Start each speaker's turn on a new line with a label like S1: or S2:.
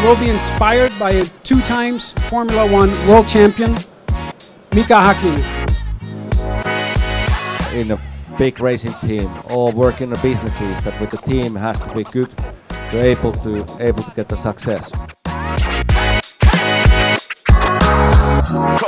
S1: will be inspired by a 2 times Formula 1 world champion, Mika Hakkinen.
S2: In a big racing team or work in a businesses, that with the team has to be good to able to get the success.